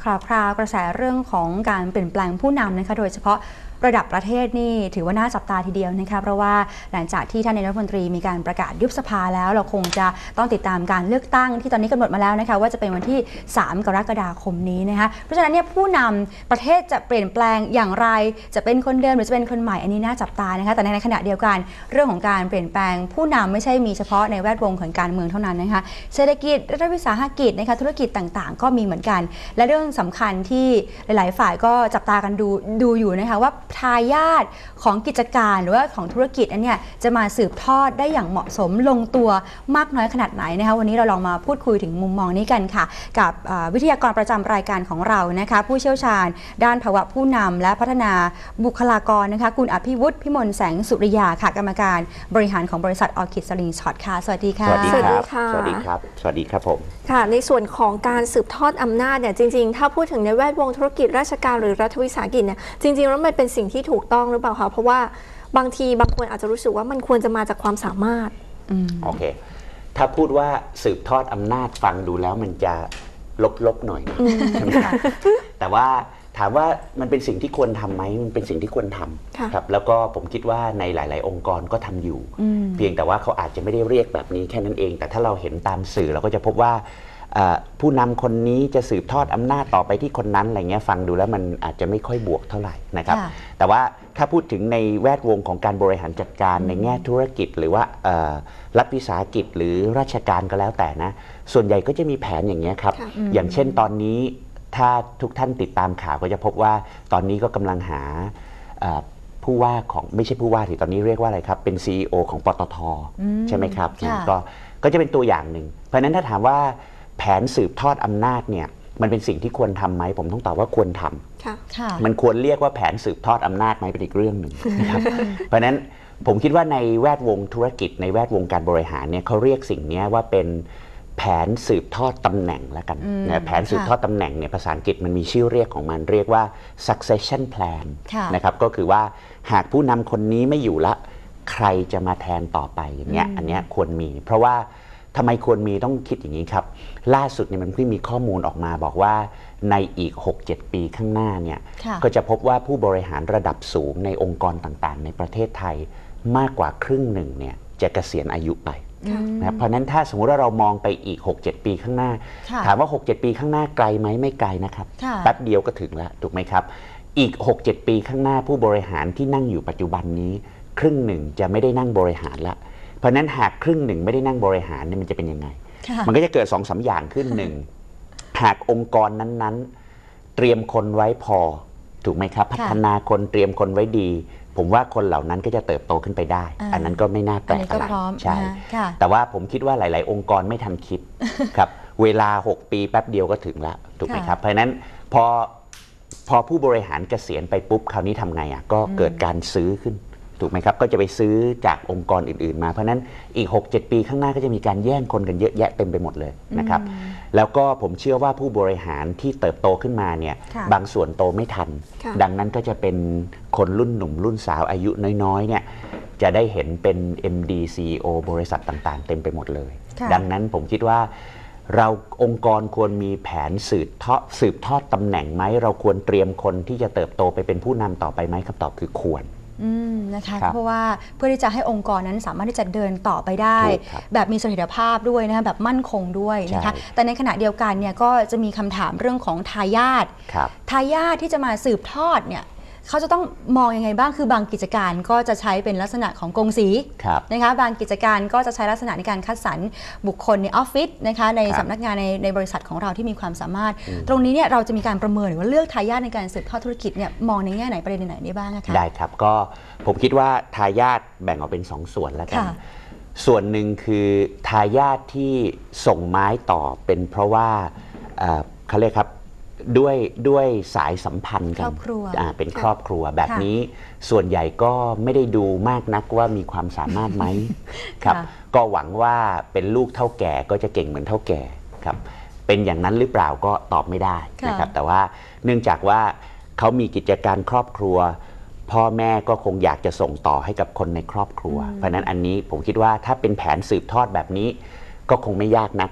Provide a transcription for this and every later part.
คราวกระแสเรื่องของการเปลี่ยนแปลงผู้นำนะคะโดยเฉพาะระดับประเทศนี่ถือว่าน่าจับตาทีเดียวนะคะเพราะว่าหลังจากที่ท่านนายกรัฐมนตรีมีการประกาศยุบสภาแล้วเราคงจะต้องติดตามการเลือกตั้งที่ตอนนี้กำหนดมาแล้วนะคะว่าจะเป็นวันที่3กรกฎาคมนี้นะคะเพราะฉะนั้นเนี่ยผู้นำประเทศจะเปลี่ยนแปลงอย่างไรจะเป็นคนเดิมหรือจะเป็นคนใหม่อันนี้น่าจับตานะคะแต่ในขณะเดียวกันเรื่องของการเปลี่ยนแปลงผู้นำไม่ใช่มีเฉพาะในแวดวงของการเมืองเท่านั้นนะคะเศรษฐกิจรัฐวิสาหกิจนะคะธุรกิจต่างๆก็มีเหมือนกันและเรื่องสำคัญที่หลายๆฝ่ายก็จับตากันดูอยู่นะคะว่าทายาทของกิจการหรือว่าของธุรกิจอันเนี้ยจะมาสืบทอดได้อย่างเหมาะสมลงตัวมากน้อยขนาดไหนนะคะวันนี้เราลองมาพูดคุยถึงมุมมองนี้กันค่ะกับวิทยากรประจำรายการของเรานะคะผู้เชี่ยวชาญด้านภาวะผู้นำและพัฒนาบุคลากรนะคะคุณอภิวุฒิพิมลแสงสุริยาค่ะกรรมการบริหารของบริษัทออร์คิดสลิงช็อตค่ะสวัสดีค่ะสวัสดีครับสวัสดีครับสวัสดีครับผมค่ะในส่วนของการสืบทอดอำนาจเนี่ยจริงๆถ้าพูดถึงในแวดวงธุรกิจราชการหรือรัฐวิสาหกิจเนี่ยจริงๆแล้วมันเป็นสิ่งที่ถูกต้องหรือเปล่าคะเพราะว่าบางคนอาจจะรู้สึกว่ามันควรจะมาจากความสามารถโอเคถ้าพูดว่าสืบทอดอำนาจฟังดูแล้วมันจะลบๆหน่อยใช่ไหมครับแต่ว่าถามว่ามันเป็นสิ่งที่ควรทำไหมมันเป็นสิ่งที่ควรทำครับแล้วก็ผมคิดว่าในหลายๆองค์กรก็ทำอยู่เพียงแต่ว่าเขาอาจจะไม่ได้เรียกแบบนี้แค่นั้นเองแต่ถ้าเราเห็นตามสื่อเราก็จะพบว่าผู้นำคนนี้จะสืบทอดอำนาจต่อไปที่คนนั้นอะไรเงี้ยฟังดูแล้วมันอาจจะไม่ค่อยบวกเท่าไหร่นะครับแต่ว่าถ้าพูดถึงในแวดวงของการบริหารจัดการในแง่ธุรกิจหรือว่ารัฐวิสาหกิจหรือราชการก็แล้วแต่นะส่วนใหญ่ก็จะมีแผนอย่างเงี้ยครับอย่างเช่นตอนนี้ถ้าทุกท่านติดตามข่าวก็จะพบว่าตอนนี้ก็กำลังหาผู้ว่าของไม่ใช่ผู้ว่าที่ตอนนี้เรียกว่าอะไรครับเป็น CEO ของปตท.ใช่ไหมครับก็จะเป็นตัวอย่างหนึ่งเพราะฉะนั้นถ้าถามว่าแผนสืบทอดอำนาจเนี่ยมันเป็นสิ่งที่ควรทำไหมผมต้องตอบว่าควรทำมันควรเรียกว่าแผนสืบทอดอำนาจไหมเป็นอีกเรื่องหนึ่งนะครับเพราะฉะนั้นผมคิดว่าในแวดวงธุรกิจในแวดวงการบริหารเนี่ยเขาเรียกสิ่งนี้ว่าเป็นแผนสืบทอดตำแหน่งแล้วกันนะแผนสืบทอดตำแหน่งเนี่ยภาษาอังกฤษมันมีชื่อเรียกของมันเรียกว่า succession plan นะครับก็คือว่าหากผู้นำคนนี้ไม่อยู่ละใครจะมาแทนต่อไปอย่างเงี้ยอันนี้ควรมีเพราะว่าทำไมควรมีต้องคิดอย่างนี้ครับล่าสุดเนี่ยมันเพิ่งมีข้อมูลออกมาบอกว่าในอีก 6-7 ปีข้างหน้าเนี่ยก็จะพบว่าผู้บริหารระดับสูงในองค์กรต่างๆในประเทศไทยมากกว่าครึ่งหนึ่งเนี่ยจะเกษียณอายุไปนะเพราะนั้นถ้าสมมุติว่าเรามองไปอีก 6-7 ปีข้างหน้าถามว่า 6-7 ปีข้างหน้าไกลไหมไม่ไกลนะครับแป๊บเดียวก็ถึงแล้วถูกไหมครับอีก 6-7 ปีข้างหน้าผู้บริหารที่นั่งอยู่ปัจจุบันนี้ครึ่งหนึ่งจะไม่ได้นั่งบริหารละเพราะนั้นหากครึ่งหนึ่งไม่ได้นั่งบริหารเนี่ยมันจะเป็นยังไงมันก็จะเกิด 2-3 อย่างขึ้นหนึ่งหากองค์กรนั้นๆเตรียมคนไว้พอถูกไหมครับพัฒนาคนเตรียมคนไว้ดีผมว่าคนเหล่านั้นก็จะเติบโตขึ้นไปได้อันนั้นก็ไม่น่าแปลกอะไรใช่แต่ว่าผมคิดว่าหลายๆองค์กรไม่ทันคิดครับเวลา6 ปีแป๊บเดียวก็ถึงแล้วถูกไหมครับเพราะฉะนั้นพอผู้บริหารเกษียณไปปุ๊บคราวนี้ทำไงก็เกิดการซื้อขึ้นถูกไหมครับก็จะไปซื้อจากองค์กรอื่นๆมาเพราะนั้นอีก 6-7 ปีข้างหน้าก็จะมีการแย่งคนกันเยอะแยะเต็มไปหมดเลยนะครับแล้วก็ผมเชื่อว่าผู้บริหารที่เติบโตขึ้นมาเนี่ยบางส่วนโตไม่ทันดังนั้นก็จะเป็นคนรุ่นหนุ่มรุ่นสาวอายุน้อยๆเนี่ยจะได้เห็นเป็น MD CEO บริษัทต่างๆเต็มไปหมดเลยดังนั้นผมคิดว่าเราองค์กรควรมีแผนสืบทอดตำแหน่งไหมเราควรเตรียมคนที่จะเติบโตไปเป็นผู้นำต่อไปไหมคำตอบคือควรนะคะเพราะว่าเพื่อที่จะให้องค์กรนั้นสามารถที่จะเดินต่อไปได้แบบมีเสถียรภาพด้วยนะคะแบบมั่นคงด้วยนะคะแต่ในขณะเดียวกันเนี่ยก็จะมีคำถามเรื่องของทายาทที่จะมาสืบทอดเนี่ยเขาจะต้องมองยังไงบ้างคือบางกิจการก็จะใช้เป็นลักษณะของกงสีนะคะบางกิจการก็จะใช้ลักษณะในการคัดสรรบุคคลในออฟฟิศนะคะในสำนักงานในบริษัทของเราที่มีความสามารถตรงนี้เนี่ยเราจะมีการประเมินหรือว่าเลือกทายาทในการสืบทอดธุรกิจเนี่ยมองในแง่ไหนประเด็นไหนได้บ้างคะได้ครับก็ผมคิดว่าทายาทแบ่งออกเป็น2 ส่วนแล้วกันส่วนหนึ่งคือทายาทที่ส่งไม้ต่อเป็นเพราะว่าเขาเรียกครับด้วยสายสัมพันธ์กันเป็นครอบครัวแบบนี้ส่วนใหญ่ก็ไม่ได้ดูมากนักว่ามีความสามารถไหมครับก็หวังว่าเป็นลูกเท่าแก่ก็จะเก่งเหมือนเท่าแก่ครับเป็นอย่างนั้นหรือเปล่าก็ตอบไม่ได้นะครับแต่ว่าเนื่องจากว่าเขามีกิจการครอบครัวพ่อแม่ก็คงอยากจะส่งต่อให้กับคนในครอบครัวเพราะนั้นอันนี้ผมคิดว่าถ้าเป็นแผนสืบทอดแบบนี้ก็คงไม่ยากนัก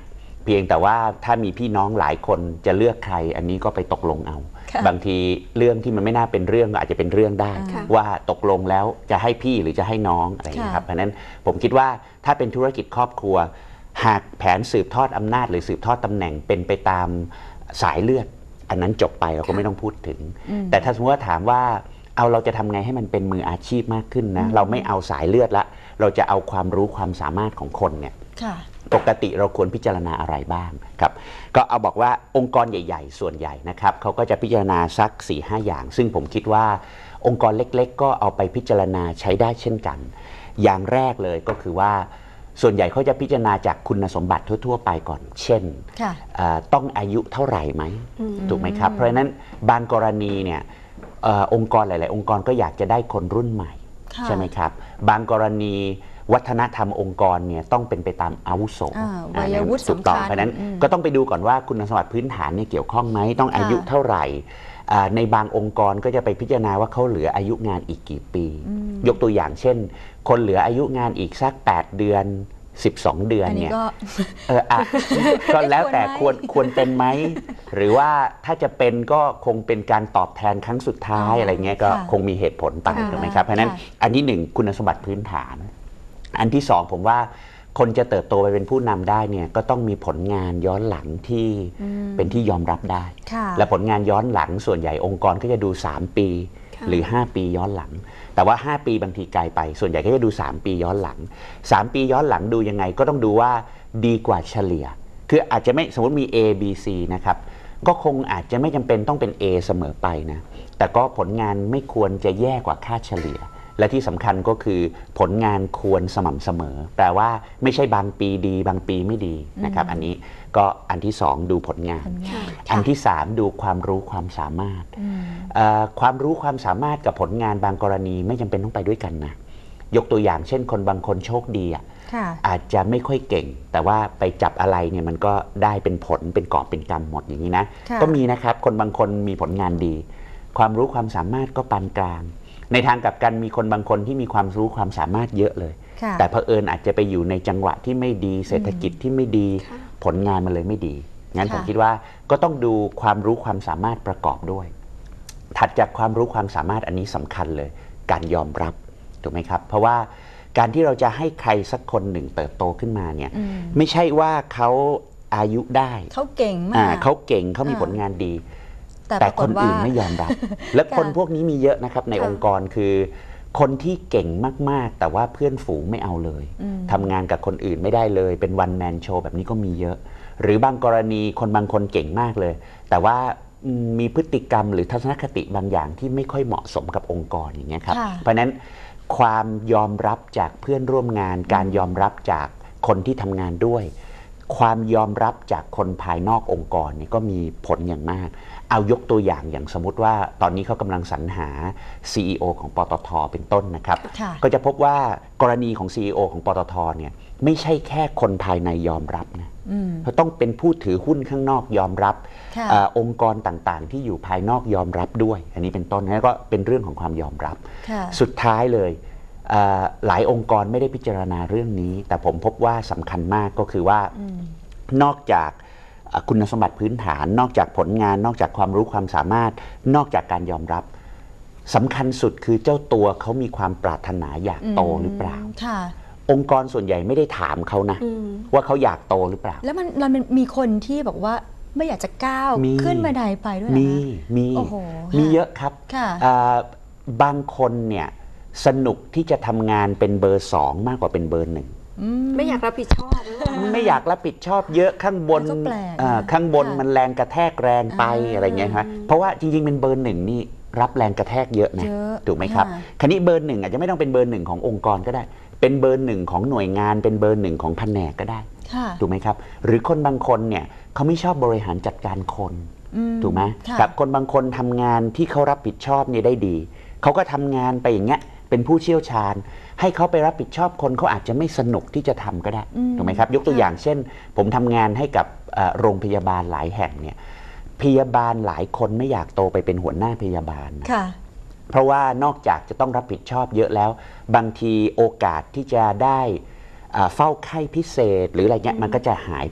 เพียงแต่ว่าถ้ามีพี่น้องหลายคนจะเลือกใครอันนี้ก็ไปตกลงเอาบางทีเรื่องที่มันไม่น่าเป็นเรื่องก็อาจจะเป็นเรื่องได้ว่าตกลงแล้วจะให้พี่หรือจะให้น้องอะไรนะครับเพราะนั้นผมคิดว่าถ้าเป็นธุรกิจครอบครัวหากแผนสืบทอดอำนาจหรือสืบทอดตำแหน่งเป็นไปตามสายเลือดอันนั้นจบไปเราก็ไม่ต้องพูดถึงแต่ถ้าสมมติว่าถามว่าเราจะทำไงให้มันเป็นมืออาชีพมากขึ้นนะเราไม่เอาสายเลือดละเราจะเอาความรู้ความสามารถของคนเนี่ยปกติเราควรพิจารณาอะไรบ้างครับก็เอาบอกว่าองค์กรใหญ่ๆส่วนใหญ่นะครับเขาก็จะพิจารณาสัก 4-5 อย่างซึ่งผมคิดว่าองค์กรเล็กๆก็เอาไปพิจารณาใช้ได้เช่นกันอย่างแรกเลยก็คือว่าส่วนใหญ่เขาจะพิจารณาจากคุณสมบัติทั่วๆไปก่อนเช่นต้องอายุเท่าไหร่ไหมถูกไหมครับเพราะฉะนั้นบางกรณีเนี่ยองค์กรหลายๆองค์กรก็อยากจะได้คนรุ่นใหม่ใช่ไหมครับบางกรณีวัฒนธรรมองค์กรเนี่ยต้องเป็นไปตามอาวุโสวัยวุฒิถูกต้องเพราะนั้นก็ต้องไปดูก่อนว่าคุณสมบัติพื้นฐานเนี่ยเกี่ยวข้องไหมต้องอายุเท่าไหร่ในบางองค์กรก็จะไปพิจารณาว่าเขาเหลืออายุงานอีกกี่ปียกตัวอย่างเช่นคนเหลืออายุงานอีกสัก8 เดือน12 เดือนเนี่ยก็แล้วแต่ควรเป็นไหมหรือว่าถ้าจะเป็นก็คงเป็นการตอบแทนครั้งสุดท้ายอะไรเงี้ยก็คงมีเหตุผลไปถูกไหมครับเพราะนั้นอันที่1คุณสมบัติพื้นฐานอันที่2ผมว่าคนจะเติบโตไปเป็นผู้นำได้เนี่ยก็ต้องมีผลงานย้อนหลังที่เป็นที่ยอมรับได้และผลงานย้อนหลังส่วนใหญ่องค์กรก็จะดู3 ปีหรือ5 ปีย้อนหลังแต่ว่า5 ปีบางทีไกลไปส่วนใหญ่ก็จะดู3 ปีย้อนหลัง3 ปีย้อนหลังดูยังไงก็ต้องดูว่าดีกว่าเฉลี่ยคืออาจจะไม่สมมติมี A B C นะครับก็คงอาจจะไม่จำเป็นต้องเป็น A เสมอไปนะแต่ก็ผลงานไม่ควรจะแย่กว่าค่าเฉลี่ยและที่สำคัญก็คือผลงานควรสม่ำเสมอแปลว่าไม่ใช่บางปีดีบางปีไม่ดีนะครับอันนี้ก็อันที่2ดูผลงานอันที่3ดูความรู้ความสามารถความรู้ความสามารถกับผลงานบางกรณีไม่จำเป็นต้องไปด้วยกันนะยกตัวอย่างเช่นคนบางคนโชคดีอาจจะไม่ค่อยเก่งแต่ว่าไปจับอะไรเนี่ยมันก็ได้เป็นผลเป็นกอบเป็นกำหมดอย่างนี้นะก็มีนะครับคนบางคนมีผลงานดีความรู้ความสามารถก็ปานกลางในทางกลับกันมีคนบางคนที่มีความรู้ความสามารถเยอะเลยแต่เผอิญอาจจะไปอยู่ในจังหวะที่ไม่ดีเศรษฐกิจที่ไม่ดีผลงานมันเลยไม่ดีงั้นผมคิดว่าก็ต้องดูความรู้ความสามารถประกอบด้วยถัดจากความรู้ความสามารถอันนี้สำคัญเลยการยอมรับถูกไหมครับเพราะว่าการที่เราจะให้ใครสักคนหนึ่งเติบโตขึ้นมาเนี่ยไม่ใช่ว่าเขาอายุได้เขาเก่งมากเขาเก่งเขามีผลงานดีแต่คนอื่นไม่ยอมรับและคนพวกนี้มีเยอะนะครับในองค์กรคือคนที่เก่งมากๆแต่ว่าเพื่อนฝูงไม่เอาเลยทำงานกับคนอื่นไม่ได้เลยเป็นวันแมนโชว์แบบนี้ก็มีเยอะหรือบางกรณีคนบางคนเก่งมากเลยแต่ว่ามีพฤติกรรมหรือทัศนคติบางอย่างที่ไม่ค่อยเหมาะสมกับองค์กรอย่างเงี้ยครับเพราะฉะนั้นความยอมรับจากเพื่อนร่วมงานการยอมรับจากคนที่ทำงานด้วยความยอมรับจากคนภายนอกองค์กรเนี่ยก็มีผลอย่างมากเอายกตัวอย่างสมมุติว่าตอนนี้เขากำลังสรรหา CEO ของปตท.เป็นต้นนะครับก็จะพบว่ากรณีของ CEO ของปตท.เนี่ยไม่ใช่แค่คนภายในยอมรับนะเขาต้องเป็นผู้ถือหุ้นข้างนอกยอมรับองค์กรต่างๆที่อยู่ภายนอกยอมรับด้วยอันนี้เป็นต้นแล้วก็เป็นเรื่องของความยอมรับสุดท้ายเลยหลายองค์กรไม่ได้พิจารณาเรื่องนี้แต่ผมพบว่าสำคัญมากก็คือว่านอกจากคุณสมบัติพื้นฐานนอกจากผลงานนอกจากความรู้ความสามารถนอกจากการยอมรับสำคัญสุดคือเจ้าตัวเขามีความปรารถนาอยากโตหรือเปล่าองค์กรส่วนใหญ่ไม่ได้ถามเขานะว่าเขาอยากโตหรือเปล่าแล้วมันมีคนที่บอกว่าไม่อยากจะก้าวขึ้นบันไดไปด้วยมีเยอะครับบางคนเนี่ยสนุกที่จะทำงานเป็นเบอร์2มากกว่าเป็นเบอร์1 ไม่อยากรับผิดชอบไม่อยากรับผิดชอบเยอะข้างบนมันแรงกระแทกแรงไปอะไรเงี้ยครับเพราะว่าจริงๆเป็นเบอร์1นี่รับแรงกระแทกเยอะนะถูกไหมครับคราวนี้เบอร์1อาจจะไม่ต้องเป็นเบอร์1ขององค์กรก็ได้เป็นเบอร์1ของหน่วยงานเป็นเบอร์1ของแผนกก็ได้ถูกไหมครับหรือคนบางคนเนี่ยเขาไม่ชอบบริหารจัดการคนถูกไหมครับคนบางคนทำงานที่เขารับผิดชอบเนี่ยได้ดีเขาก็ทำงานไปอย่างเงี้ยเป็นผู้เชี่ยวชาญให้เขาไปรับผิดชอบคนเขาอาจจะไม่สนุกที่จะทำก็ได้ถูกไหมครับยกตัวอย่างเช่นผมทำงานให้กับโรงพยาบาลหลายแห่งเนี่ยพยาบาลหลายคนไม่อยากโตไปเป็นหัวหน้าพยาบาลเพราะว่านอกจากจะต้องรับผิดชอบเยอะแล้วบางทีโอกาสที่จะได้เฝ้าไข้พิเศษหรืออะไรเงี้ยมันก็จะหายไป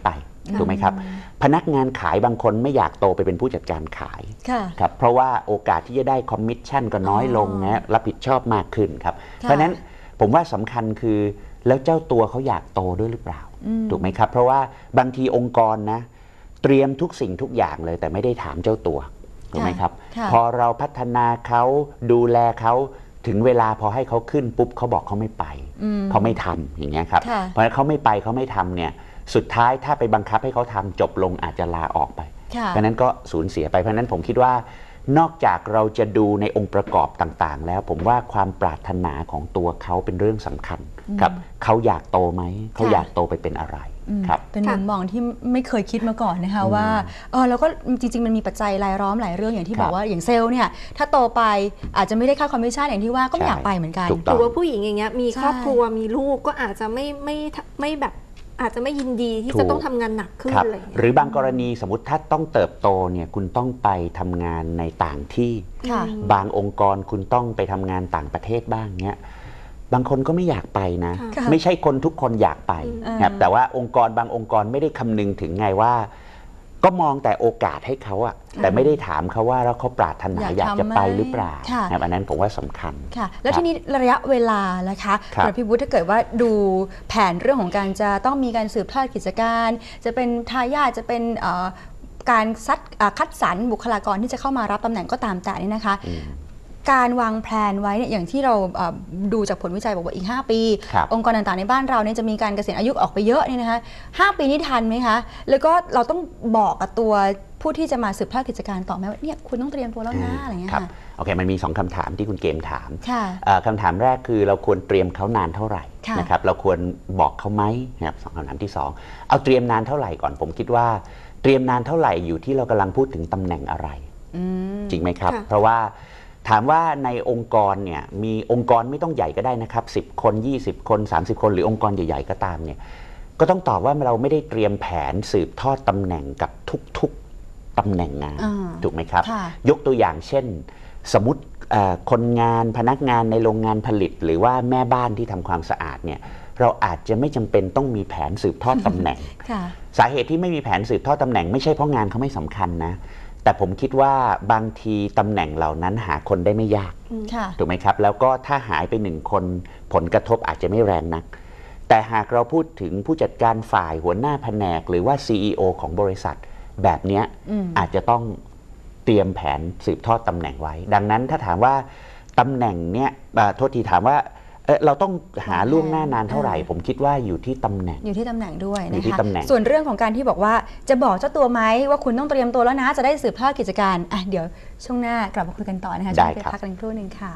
ถูกไหมครับพนักงานขายบางคนไม่อยากโตไปเป็นผู้จัดการขายค่ะครับเพราะว่าโอกาสที่จะได้คอมมิชชั่นก็น้อยลงนะรับผิดชอบมากขึ้นครับเพราะฉะนั้นผมว่าสำคัญคือแล้วเจ้าตัวเขาอยากโตด้วยหรือเปล่าถูกไหมครับเพราะว่าบางทีองค์กรนะเตรียมทุกสิ่งทุกอย่างเลยแต่ไม่ได้ถามเจ้าตัวถูกไหมครับพอเราพัฒนาเขาดูแลเขาถึงเวลาพอให้เขาขึ้นปุ๊บเขาบอกเขาไม่ไปเขาไม่ทำอย่างเงี้ยครับเพราะฉะนั้นเขาไม่ไปเขาไม่ทำเนี่ยสุดท้ายถ้าไปบังคับให้เขาทำจบลงอาจจะลาออกไปเพราะนั้นก็สูญเสียไปเพราะนั้นผมคิดว่านอกจากเราจะดูในองค์ประกอบต่างๆแล้วผมว่าความปรารถนาของตัวเขาเป็นเรื่องสำคัญครับเขาอยากโตไหมเขาอยากโตไปเป็นอะไรครับเป็นมุมมองที่ไม่เคยคิดมาก่อนนะคะว่าแล้วก็จริงๆมันมีปัจจัยรายล้อมหลายเรื่องอย่างที่บอกว่าอย่างเซลล์เนี่ยถ้าโตไปอาจจะไม่ได้ค่าคอมมิชชั่นอย่างที่ว่าก็ไม่อยากไปเหมือนกันหรือว่าผู้หญิงอย่างเงี้ยมีครอบครัวมีลูกก็อาจจะไม่แบบอาจจะไม่ยินดีที่จะต้องทำงานหนักขึ้นเลยหรือบางกรณีสมมติถ้าต้องเติบโตเนี่ยคุณต้องไปทำงานในต่างที่บางองค์กรคุณต้องไปทำงานต่างประเทศบ้างเนี่ยบางคนก็ไม่อยากไปนะไม่ใช่คนทุกคนอยากไปครับแต่ว่าองค์กรบางองค์กรไม่ได้คำนึงถึงไงว่าก็มองแต่โอกาสให้เขาอะแต่ไม่ได้ถามเขาว่าแล้วเขาปรารถนาอยากจะไปหรือเปล่าอันนั้นผมว่าสำคัญค่ะแล้วทีนี้ระยะเวลานะคะพี่วุฒิถ้าเกิดว่าดูแผนเรื่องของการจะต้องมีการสืบทอดกิจการจะเป็นทายาทจะเป็นการคัดสรรบุคลากรที่จะเข้ามารับตำแหน่งก็ตามแต่นี่นะคะการวางแผนไว้เนี่ยอย่างที่เราดูจากผลวิจัยบอกว่าอีก5 ปีองค์กรต่างๆในบ้านเราเนี่ยจะมีการเกษียณอายุออกไปเยอะเนี่ยนะคะ5 ปีนี้ทันไหมคะแล้วก็เราต้องบอกกับตัวผู้ที่จะมาสืบทอดกิจการต่อไหมว่าเนี่ยคุณต้องเตรียมตัวแล้วนะอะไรเงี้ยค่ะโอเคมันมี2คำถามที่คุณเกมถามคำถามแรกคือเราควรเตรียมเขานานเท่าไหร่นะครับเราควรบอกเขาไหมนะครับคำถามที่2เอาเตรียมนานเท่าไหร่ก่อนผมคิดว่าเตรียมนานเท่าไหร่อยู่ที่เรากำลังพูดถึงตำแหน่งอะไรจริงไหมครับเพราะว่าถามว่าในองค์กรเนี่ยมีองค์กรไม่ต้องใหญ่ก็ได้นะครับ10 คน20 คน30 คนหรือองค์กรใหญ่ๆก็ตามเนี่ยก็ต้องตอบว่าเราไม่ได้เตรียมแผนสืบทอดตำแหน่งกับทุกๆตำแหน่งงานถูกไหมครับยกตัวอย่างเช่นสมมติคนงานพนักงานในโรงงานผลิตหรือว่าแม่บ้านที่ทำความสะอาดเนี่ยเราอาจจะไม่จำเป็นต้องมีแผนสืบทอดตำแหน่งสาเหตุที่ไม่มีแผนสืบทอดตำแหน่งไม่ใช่เพราะงานเขาไม่สำคัญนะแต่ผมคิดว่าบางทีตำแหน่งเหล่านั้นหาคนได้ไม่ยากถูกไหมครับแล้วก็ถ้าหายไป1 คนผลกระทบอาจจะไม่แรงนักแต่หากเราพูดถึงผู้จัดการฝ่ายหัวหน้าแผนกหรือว่า CEO ของบริษัทแบบนี้อาจจะต้องเตรียมแผนสืบทอดตำแหน่งไว้ดังนั้นถ้าถามว่าตำแหน่งเนี้ยโทษทีถามว่าเราต้องหาล่วงหน้านานเท่าไหร่ผมคิดว่าอยู่ที่ตำแหน่งด้วยนะคะส่วนเรื่องของการที่บอกว่าจะบอกเจ้าตัวไหมว่าคุณต้องเตรียมตัวแล้วนะจะได้สืบทอดกิจการเดี๋ยวช่วงหน้ากลับมาคุยกันต่อนะคะช่วงนี้พักกันครู่นึงค่ะ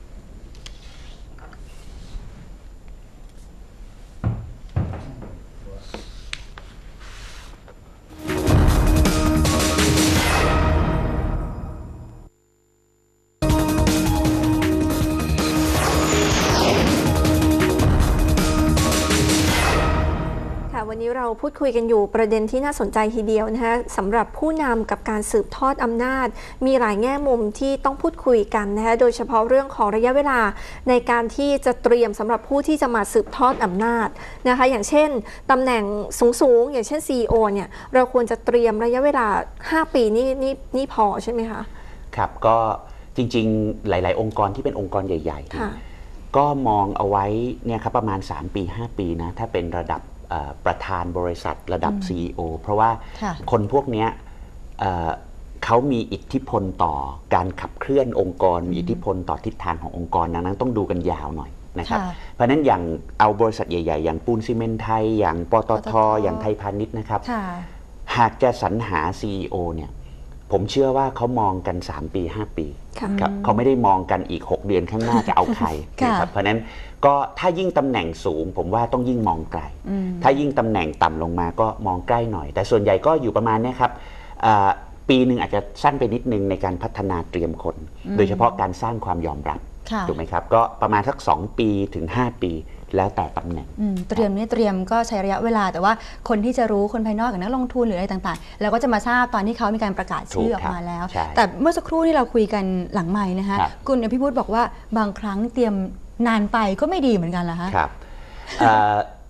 วันนี้เราพูดคุยกันอยู่ประเด็นที่น่าสนใจทีเดียวนะคะสำหรับผู้นำกับการสืบทอดอำนาจมีหลายแง่มุมที่ต้องพูดคุยกันนะคะโดยเฉพาะเรื่องของระยะเวลาในการที่จะเตรียมสำหรับผู้ที่จะมาสืบทอดอำนาจนะคะอย่างเช่นตำแหน่งสูงอย่างเช่น CEO เนี่ยเราควรจะเตรียมระยะเวลา5 ปีนี่พอใช่ไหมคะครับก็จริงๆหลายๆองค์กรที่เป็นองค์กรใหญ่ๆก็มองเอาไว้เนี่ยครับประมาณ3 ปี 5 ปีนะถ้าเป็นระดับประธานบริษัทระดับ CEO เพราะว่าคนพวกนี้เขามีอิทธิพลต่อการขับเคลื่อนองค์กรมีอิทธิพลต่อทิศทางขององค์กรดังนั้นต้องดูกันยาวหน่อยนะครับเพราะฉะนั้นอย่างเอาบริษัทใหญ่ๆอย่างปูนซีเมนต์ไทยอย่างปตท.อย่างไทยพาณิชย์นะครับหากจะสรรหา CEO เนี่ยผมเชื่อว่าเขามองกัน3 ปี 5 ปีครับเขาไม่ได้มองกันอีก6 เดือนข้างหน้าจะเอาใครนะครับเพราะนั้นก็ถ้ายิ่งตำแหน่งสูงผมว่าต้องยิ่งมองไกลถ้ายิ่งตำแหน่งต่ำลงมาก็มองใกล้หน่อยแต่ส่วนใหญ่ก็อยู่ประมาณนี้ครับปีหนึ่งอาจจะสั้นไปนิดนึงในการพัฒนาเตรียมคนโดยเฉพาะการสร้างความยอมรับถูกไหมครับก็ประมาณสัก2 ปีถึง5 ปีแล้วแต่ตำแหน่งเตรียมก็ใช้ระยะเวลาแต่ว่าคนที่จะรู้คนภายนอกกับนักลงทุนหรืออะไรต่างๆเราก็จะมาทราบตอนที่เขามีการประกาศชื่อออกมาแล้วแต่เมื่อสักครู่ที่เราคุยกันหลังไมค์นะคะคุณอภิวุฒิบอกว่าบางครั้งเตรียมนานไปก็ไม่ดีเหมือนกันเหรอคะครับ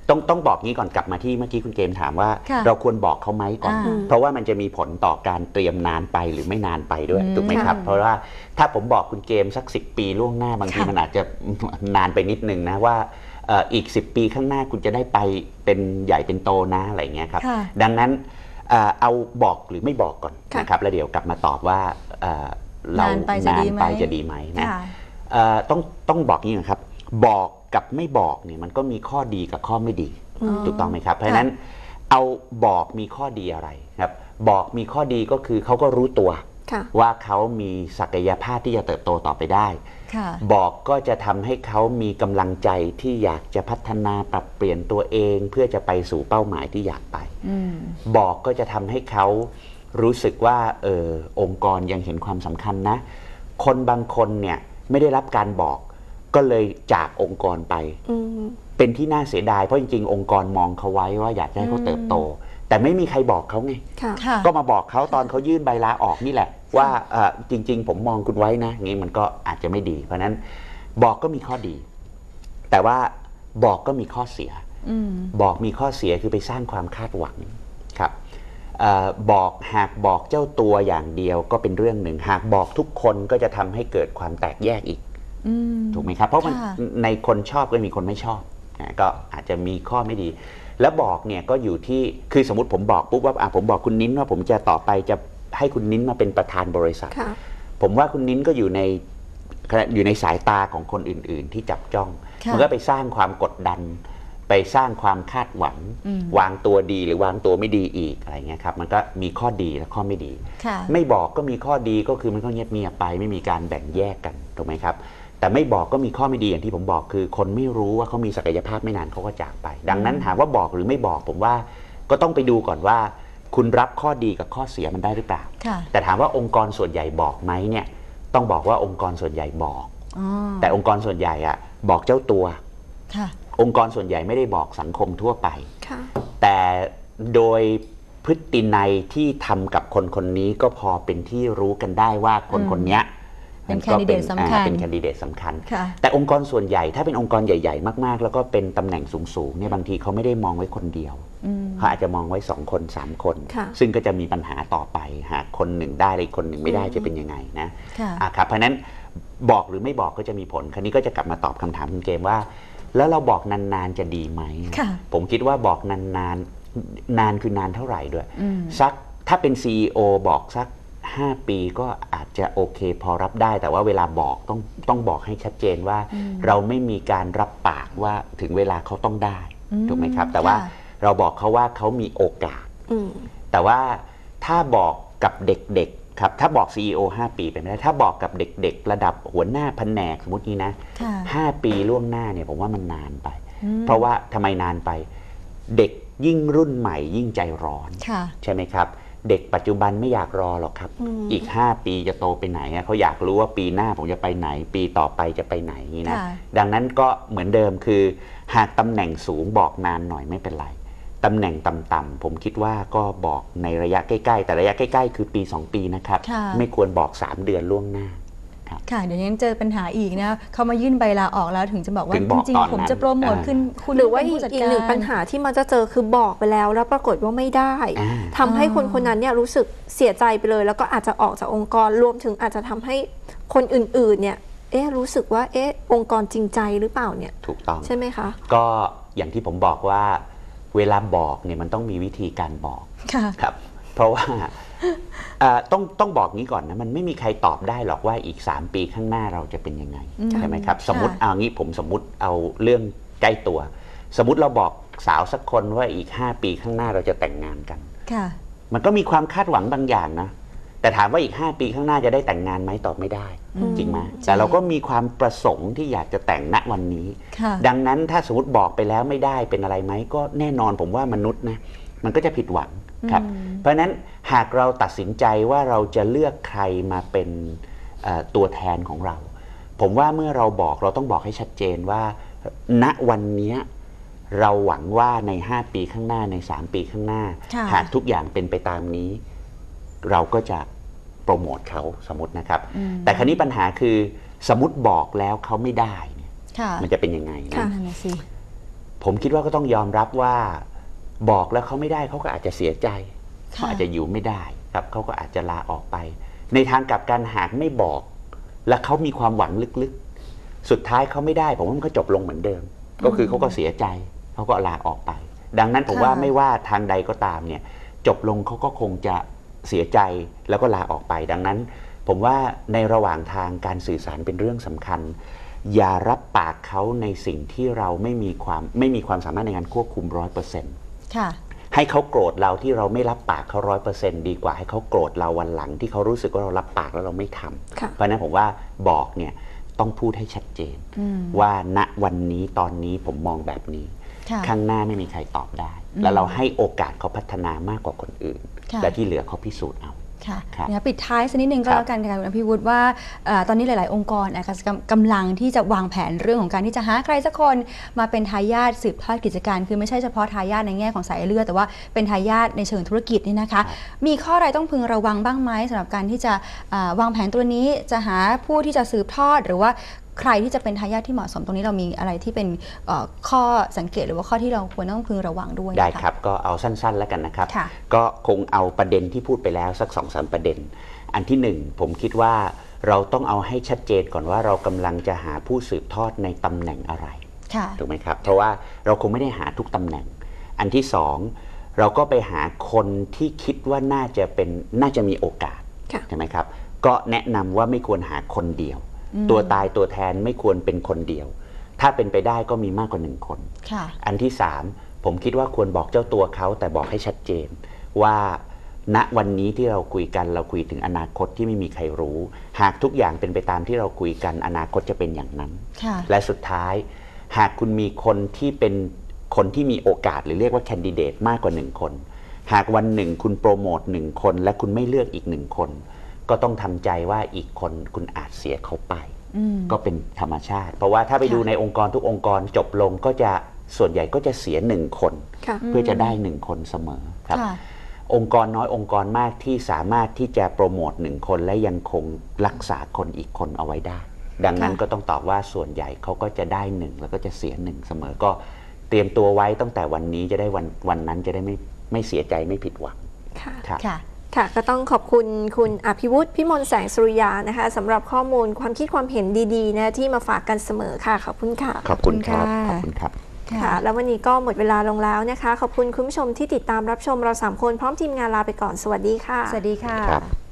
ต้องบอกงี้ก่อนกลับมาที่เมื่อกี้คุณเกมถามว่าค่ะเราควรบอกเขาไหมก่อนอ่าเพราะว่ามันจะมีผลต่อการเตรียมนานไปหรือไม่นานไปด้วยถูกไหมครับ เพราะว่าถ้าผมบอกคุณเกมสัก10 ปีล่วงหน้าบางทีค่ะมันอาจจะนานไปนิดนึงนะว่าอีก10 ปีข้างหน้าคุณจะได้ไปเป็นใหญ่เป็นโตนะอะไรเงี้ยครับค่ะดังนั้นเอาบอกหรือไม่บอกก่อนค่ะนะครับแล้วเดี๋ยวกลับมาตอบว่าเรานานไปจะดีไหมนานไปจะดีไหมนะค่ะต้องบอกงี้นะครับบอกกับไม่บอกเนี่ยมันก็มีข้อดีกับข้อไม่ดีถูกต้องไหมครับเพราะฉะนั้นเอาบอกมีข้อดีอะไรครับบอกมีข้อดีก็คือเขาก็รู้ตัวค่ะว่าเขามีศักยภาพที่จะเติบโตต่อไปได้ค่ะบอกก็จะทำให้เขามีกำลังใจที่อยากจะพัฒนาปรับเปลี่ยนตัวเองเพื่อจะไปสู่เป้าหมายที่อยากไป บอกก็จะทำให้เขารู้สึกว่าองค์กรยังเห็นความสำคัญนะ คนบางคนเนี่ยไม่ได้รับการบอกก็เลยจากองค์กรไป เป็นที่น่าเสียดายเพราะจริงๆ องค์กรมองเขาไว้ว่าอยากให้เขาเติบโต แต่ไม่มีใครบอกเขาไงค่ะค่ะก็มาบอกเขาตอนเขายื่นใบลาออกนี่แหละ ว่าจริงๆ ผมมองคุณไว้นะงี้มันก็อาจจะไม่ดี เพราะฉะนั้นบอกก็มีข้อดี แต่ว่าบอกก็มีข้อเสีย บอกมีข้อเสียคือไปสร้างความคาดหวังครับบอกหากบอกเจ้าตัวอย่างเดียวก็เป็นเรื่องหนึ่ง หากบอกทุกคนก็จะทำให้เกิดความแตกแยกอีกถูกไหมครับเพราะมันค่ะในคนชอบก็มีคนไม่ชอบนะก็อาจจะมีข้อไม่ดี แล้วบอกเนี่ยก็อยู่ที่คือสมมติผมบอกปุ๊บว่าผมบอกคุณนิ้นว่าผมจะต่อไปจะให้คุณนิ้นมาเป็นประธานบริษัทค่ะผมว่าคุณนิ้นก็อยู่ในสายตาของคนอื่น ๆ ที่จับจ้องค่ะมันก็ไปสร้างความกดดัน ไปสร้างความคาดหวัง วางตัวดีหรือวางตัวไม่ดีอีกอะไรเงี้ยครับมันก็มีข้อดีและข้อไม่ดีค่ะไม่บอกก็มีข้อดีก็คือมันก็เงียบๆไปไม่มีการแบ่งแยกกันถูกไหมครับแต่ไม่บอกก็มีข้อไม่ดีอย่างที่ผมบอกคือคนไม่รู้ว่าเขามีศักยภาพไม่นานเขาก็จากไป ดังนั้นถามว่าบอกหรือไม่บอกผมว่าก็ต้องไปดูก่อนว่า คุณรับข้อดีกับข้อเสียมันได้หรือเปล่าค่ะแต่ถามว่าองค์กรส่วนใหญ่บอกไหมเนี่ยต้องบอกว่าองค์กรส่วนใหญ่บอก แต่องค์กรส่วนใหญ่อะบอกเจ้าตัวค่ะองค์กรส่วนใหญ่ไม่ได้บอกสังคมทั่วไปค่ะแต่โดยพฤตินัยที่ทำกับคนคนนี้ก็พอเป็นที่รู้กันได้ว่าคนคนนี้เป็นแคนดิเดตสำคัญเป็นแคนดิเดตสำคัญค่ะแต่องค์กรส่วนใหญ่ถ้าเป็นองค์กรใหญ่ๆมากๆ แล้วก็เป็นตำแหน่งสูงๆเนี่ยบางทีเขาไม่ได้มองไว้คนเดียวเขาอาจจะมองไว้2 คน 3 คนค่ะซึ่งก็จะมีปัญหาต่อไปหากคนหนึ่งได้อีกคนหนึ่งไม่ได้จะเป็นยังไงนะค่ะครับเพราะฉะนั้นบอกหรือไม่บอกก็จะมีผลคราวนี้ก็จะกลับมาตอบคำถามคุณเกมว่า แล้วเราบอกนานๆจะดีไหมค่ะผมคิดว่าบอกนานๆนานคือนานเท่าไหร่ด้วยสักถ้าเป็น CEO บอกสัก5 ปีก็อาจจะโอเคพอรับได้ แต่ว่าเวลาบอกต้องบอกให้ชัดเจนว่า เราไม่มีการรับปากว่าถึงเวลาเขาต้องได้ถูกไหมครับ แต่ว่าค่ะเราบอกเขาว่าเขามีโอกาสอืมแต่ว่าถ้าบอกกับเด็กๆครับถ้าบอก CEO 5 ปีไปไม่ได้ถ้าบอกกับเด็กๆ ระดับหัวหน้าแผนกสมมตินี้นะค่ะ 5 ปีล่วงหน้าเนี่ยผมว่ามันนานไป เพราะว่าทำไมนานไป เด็กยิ่งรุ่นใหม่ยิ่งใจร้อนค่ะใช่ไหมครับ เด็กปัจจุบันไม่อยากรอหรอกครับ อีก 5 ปีจะโตไปไหนอะเขาอยากรู้ว่าปีหน้าผมจะไปไหน ปีต่อไปจะไปไหนอย่างนี้นะค่ะดังนั้นก็เหมือนเดิมคือ หากตำแหน่งสูงบอกนานหน่อยไม่เป็นไรตำแหน่งต่ำๆผมคิดว่าก็บอกในระยะใกล้ๆแต่ระยะใกล้ๆคือปี 2 ปีนะครับค่ะไม่ควรบอก 3 เดือนล่วงหน้าค่ะ เดี๋ยวนี้เจอปัญหาอีกนะเขามายื่นใบลาออกแล้วถึงจะบอกว่าถึงบอกจริงตอนๆผมนั้นจะโปรโมทขึ้นคุณหรือว่าเป็นอีผู้กจัดอีกการหนึ่งปัญหาที่มันจะเจอคือบอกไปแล้วปรากฏว่าไม่ได้อ่าทำให้คนคนนั้นเนี่ยรู้สึกเสียใจไปเลย แล้วก็อาจจะออกจากองค์กรรวมถึงอาจจะทำให้คนอื่นๆเนี่ยรู้สึกว่าองค์กรจริงใจหรือเปล่าเนี่ยถูกต้องใช่ไหมคะก็อย่างที่ผมบอกว่าเวลาบอกเนี่ยมันต้องมีวิธีการบอกค่ะครับ เพราะว่าต้องบอกงี้ก่อนนะมันไม่มีใครตอบได้หรอกว่าอีก 3 ปีข้างหน้าเราจะเป็นยังไงใช่ไหมครับสมมติเอางี้ผมสมมติเอาเรื่องใกล้ตัว สมมติเราบอกสาวสักคนว่าอีก 5 ปีข้างหน้าเราจะแต่งงานกันค่ะมันก็มีความคาดหวังบางอย่างนะแต่ถามว่าอีก 5 ปีข้างหน้าจะได้แต่งงานไหมตอบไม่ได้จริงไหมแต่เราก็มีความประสงค์ที่อยากจะแต่งณวันนี้ค่ะดังนั้นถ้าสมมติบอกไปแล้วไม่ได้เป็นอะไรไหมก็แน่นอนผมว่ามนุษย์นะมันก็จะผิดหวังครับเพราะฉะนั้นหากเราตัดสินใจว่าเราจะเลือกใครมาเป็นตัวแทนของเรา ผมว่าเมื่อเราบอกเราต้องบอกให้ชัดเจนว่าณวันนี้เราหวังว่าใน5 ปีข้างหน้าใน3 ปีข้างหน้าค่ะหากทุกอย่างเป็นไปตามนี้ เราก็จะโปรโมทเขาสมมตินะครับ แต่คราวนี้ปัญหาคือสมมติบอกแล้วเขาไม่ได้เนี่ยค่ะมันจะเป็นยังไงนะค่ะนั่นน่ะสิผมคิดว่าก็ต้องยอมรับว่าบอกแล้วเขาไม่ได้เขาก็อาจจะเสียใจเขาอาจจะอยู่ไม่ได้ครับเขาก็อาจจะลาออกไปในทางกลับกันหากไม่บอกและเขามีความหวังลึกๆสุดท้ายเขาไม่ได้ผมว่ามันก็จบลงเหมือนเดิมก็คือเขาก็เสียใจเขาก็ลาออกไปดังนั้นผมว่าไม่ว่าทางใดก็ตามเนี่ยจบลงเขาก็คงจะเสียใจแล้วก็ลาออกไปดังนั้นผมว่าในระหว่างทางการสื่อสารเป็นเรื่องสำคัญอย่ารับปากเขาในสิ่งที่เราไม่มีความสามารถในการควบคุม 100% ค่ะให้เขาโกรธเราที่เราไม่รับปากเขา 100% ดีกว่าให้เขาโกรธเราวันหลังที่เขารู้สึกว่าเรารับปากแล้วเราไม่ทำเพราะนั้นผมว่าบอกเนี่ยต้องพูดให้ชัดเจนว่าณวันนี้ตอนนี้ผมมองแบบนี้ข้างหน้าไม่มีใครตอบได้แล้วเราให้โอกาสเขาพัฒนามากกว่าคนอื่นและที่เหลือเขาพิสูจน์เอาค่ะปิดท้ายสักนิดนึงก็แล้วกันค่ะคุณอภิวุฒิว่าตอนนี้หลายๆองค์กรกำลังที่จะวางแผนเรื่องของการที่จะหาใครสักคนมาเป็นทายาทสืบทอดกิจการคือไม่ใช่เฉพาะทายาทในแง่ของสายเลือดแต่ว่าเป็นทายาทในเชิงธุรกิจนี่นะคะมีข้อใดต้องพึงระวังบ้างไหมสำหรับการที่จะวางแผนตัวนี้จะหาผู้ที่จะสืบทอดหรือว่าใครที่จะเป็นทายาทที่เหมาะสมตรงนี้เรามีอะไรที่เป็นข้อสังเกตหรือว่าข้อที่เราควรต้องพึงระวังด้วยได้ครับก็เอาสั้นๆแล้วกันนะครับก็คงเอาประเด็นที่พูดไปแล้วสัก 2-3 ประเด็นอันที่1ผมคิดว่าเราต้องเอาให้ชัดเจนก่อนว่าเรากำลังจะหาผู้สืบทอดในตำแหน่งอะไรถูกไหมครับเพราะว่าเราคงไม่ได้หาทุกตำแหน่งอันที่2เราก็ไปหาคนที่คิดว่าน่าจะมีโอกาสใช่ไหมครับก็แนะนำว่าไม่ควรหาคนเดียวตัวตายตัวแทนไม่ควรเป็นคนเดียวถ้าเป็นไปได้ก็มีมากกว่า1คนอันที่3ผมคิดว่าควรบอกเจ้าตัวเขาแต่บอกให้ชัดเจนว่าณวันนี้ที่เราคุยกันเราคุยถึงอนาคตที่ไม่มีใครรู้หากทุกอย่างเป็นไปตามที่เราคุยกันอนาคตจะเป็นอย่างนั้นและสุดท้ายหากคุณมีคนที่เป็นคนที่มีโอกาสหรือเรียกว่าแคนดิเดตมากกว่า1คนหากวันหนึ่งคุณโปรโมท1คนและคุณไม่เลือกอีก1คนก็ต้องทำใจว่าอีกคนคุณอาจเสียเขาไปก็เป็นธรรมชาติเพราะว่าถ้าไปดูในองค์กรทุกองค์กรจบลงก็จะส่วนใหญ่ก็จะเสีย1คนเพื่อจะได้1คนเสมอครับองค์กรน้อยองค์กรมากที่สามารถที่จะโปรโมท1คนและยังคงรักษาคนอีกคนเอาไว้ได้ดังนั้นก็ต้องตอบว่าส่วนใหญ่เขาก็จะได้1แล้วก็จะเสีย1เสมอก็เตรียมตัวไว้ตั้งแต่วันนี้จะได้วันนั้นจะได้ไม่เสียใจไม่ผิดหวังค่ะก็ต้องขอบคุณคุณอภิวุฒิ พิมลแสงสุริยานะคะสำหรับข้อมูลความคิดความเห็นดีๆนะที่มาฝากกันเสมอค่ะขอบคุณค่ะขอบคุณครับขอบคุณครับค่ะแล้ววันนี้ก็หมดเวลาลงแล้วนะคะขอบคุณคุณผู้ชมที่ติดตามรับชมเรา3คนพร้อมทีมงานลาไปก่อนสวัสดีค่ะสวัสดีค่ะ